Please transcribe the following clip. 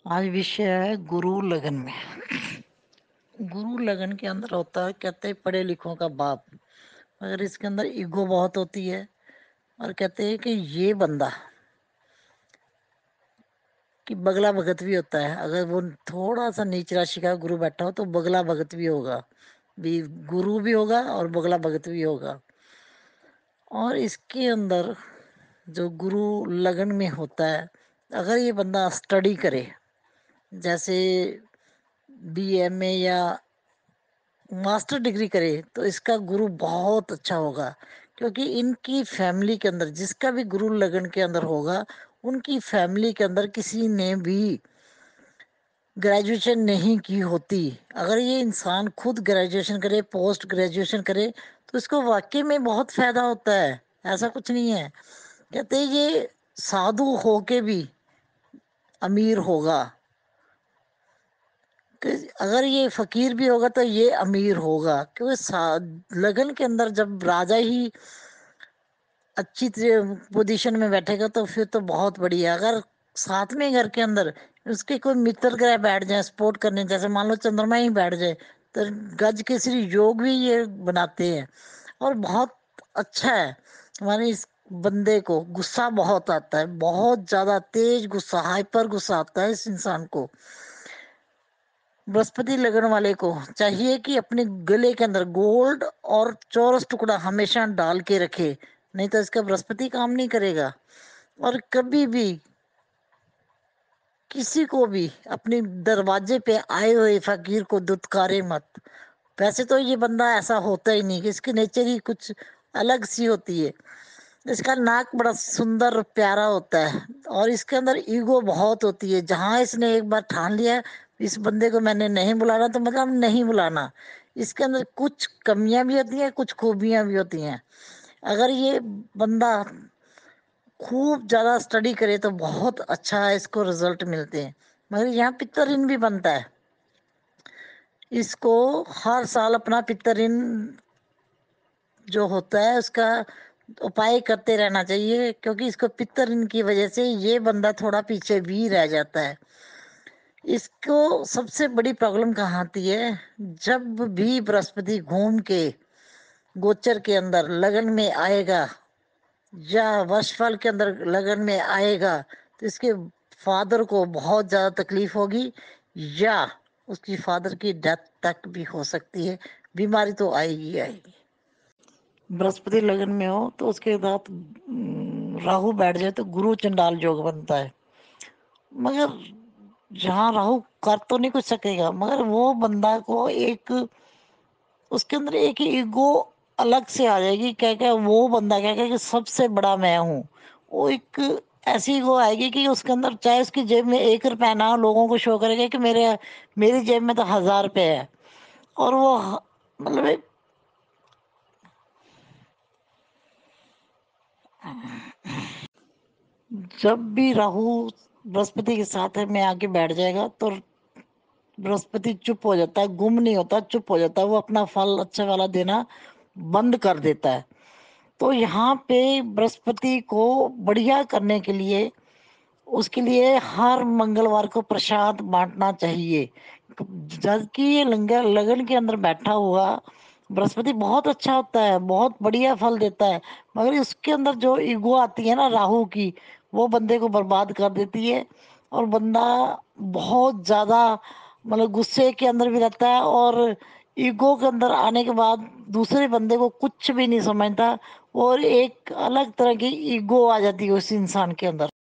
आज विषय है गुरु लगन में। गुरु लगन के अंदर होता है, कहते हैं पढ़े लिखों का बाप, मगर इसके अंदर ईगो बहुत होती है। और कहते हैं कि ये बंदा कि बगला भगत भी होता है। अगर वो थोड़ा सा नीच राशि का गुरु बैठा हो तो बगला भगत भी होगा, भी गुरु भी होगा और बगला भगत भी होगा। और इसके अंदर जो गुरु लगन में होता है, अगर ये बंदा स्टडी करे, जैसे BMA या मास्टर डिग्री करे, तो इसका गुरु बहुत अच्छा होगा। क्योंकि इनकी फैमिली के अंदर जिसका भी गुरु लगन के अंदर होगा, उनकी फैमिली के अंदर किसी ने भी ग्रेजुएशन नहीं की होती। अगर ये इंसान खुद ग्रेजुएशन करे, पोस्ट ग्रेजुएशन करे, तो इसको वाकई में बहुत फायदा होता है। ऐसा कुछ नहीं है। कहते हैं ये साधु होके भी अमीर होगा, कि अगर ये फकीर भी होगा तो ये अमीर होगा। क्योंकि लगन के अंदर जब राजा ही अच्छी पोजीशन में बैठेगा तो फिर तो बहुत बढ़िया। अगर साथ में घर के अंदर उसके कोई मित्र ग्रह बैठ जाए सपोर्ट करने, जैसे मान लो चंद्रमा ही बैठ जाए, तो गज केसरी योग भी ये बनाते हैं। और बहुत अच्छा है। हमारे इस बंदे को गुस्सा बहुत आता है, बहुत ज्यादा तेज गुस्सा, हाइपर गुस्सा आता है इस इंसान को। बृहस्पति लगन वाले को चाहिए कि अपने गले के अंदर गोल्ड और चौरस टुकड़ा हमेशा डाल के रखे, नहीं तो इसका बृहस्पति काम नहीं करेगा। और कभी भी किसी को भी अपने दरवाजे पे आए हुए फकीर को दुत्कारे मत। वैसे तो ये बंदा ऐसा होता ही नहीं, कि इसकी नेचर ही कुछ अलग सी होती है। इसका नाक बड़ा सुंदर और प्यारा होता है, और इसके अंदर ईगो बहुत होती है। जहां इसने एक बार ठान लिया इस बंदे को मैंने नहीं बुलाना, तो मतलब नहीं बुलाना। इसके अंदर कुछ कमियां भी होती हैं, कुछ खूबियां भी होती हैं। अगर ये बंदा खूब ज्यादा स्टडी करे तो बहुत अच्छा इसको रिजल्ट मिलते हैं। मगर यहाँ पितर ऋण भी बनता है। इसको हर साल अपना पितर ऋण जो होता है उसका उपाय करते रहना चाहिए, क्योंकि इसको पितर ऋण की वजह से ये बंदा थोड़ा पीछे भी रह जाता है। इसको सबसे बड़ी प्रॉब्लम कहाँ आती है, जब भी बृहस्पति घूम के गोचर के अंदर लगन में आएगा या वर्षफल के अंदर लगन में आएगा, तो इसके फादर को बहुत ज्यादा तकलीफ होगी, या उसकी फादर की डेथ तक भी हो सकती है। बीमारी तो आएगी आएगी। बृहस्पति लगन में हो तो उसके साथ राहु बैठ जाए तो गुरु चंडाल योग बनता है। मगर जहाँ राहु कर तो नहीं कुछ सकेगा, मगर वो बंदा को एक उसके अंदर एक ईगो अलग से आ जाएगी। क्या क्या वो बंदा क्या क्या कि सबसे बड़ा मैं हूँ। वो एक ऐसी ईगो आएगी कि उसके अंदर चाहे उसकी जेब में 1 रुपया ना हो, लोगों को शो करेगा कि मेरी जेब में तो 1000 रुपये है। और वो मतलब जब भी राहु बृहस्पति के साथ में आके बैठ जाएगा तो बृहस्पति चुप हो जाता है, गुम नहीं होता, चुप हो जाता है। वो अपना फल अच्छा वाला देना बंद कर देता है। तो यहाँ पे बृहस्पति को बढ़िया करने के लिए उसके लिए हर मंगलवार को प्रसाद बांटना चाहिए। जबकि ये लंगर लगन के अंदर बैठा हुआ बृहस्पति बहुत अच्छा होता है, बहुत बढ़िया फल देता है। मगर उसके अंदर जो ईगो आती है ना राहु की, वो बंदे को बर्बाद कर देती है। और बंदा बहुत ज्यादा मतलब गुस्से के अंदर भी रहता है, और ईगो के अंदर आने के बाद दूसरे बंदे को कुछ भी नहीं समझता, और एक अलग तरह की ईगो आ जाती है उस इंसान के अंदर।